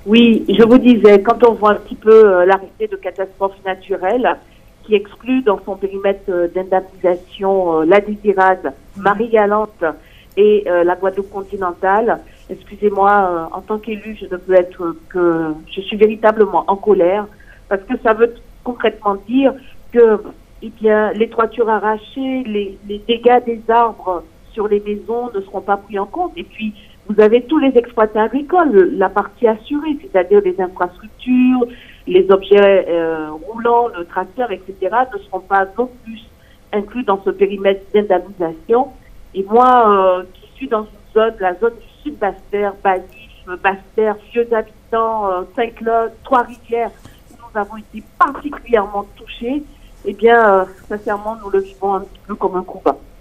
Oui, je vous disais, quand on voit un petit peu l'arrêté de catastrophe naturelle qui exclut dans son périmètre d'indemnisation la Désirade, Marie-Galante et la Guadeloupe continentale, excusez-moi, en tant qu'élu, je ne peux être que... Je suis véritablement en colère parce que ça veut concrètement dire que eh bien, les toitures arrachées, les dégâts des arbres sur les maisons ne seront pas pris en compte. Et puis, vous avez tous les exploitants agricoles, la partie assurée, c'est-à-dire les infrastructures, les objets roulants, le tracteur, etc., ne seront pas non plus inclus dans ce périmètre d'indemnisation. Et moi, qui suis dans une zone, la zone du Sud-Basse-Terre, Bagnères, Basse-Terre, Vieux Habitants, Saint-Claude, Trois-Rivières, où nous avons été particulièrement touchés, eh bien, sincèrement, nous le vivons un petit peu comme un coup bas.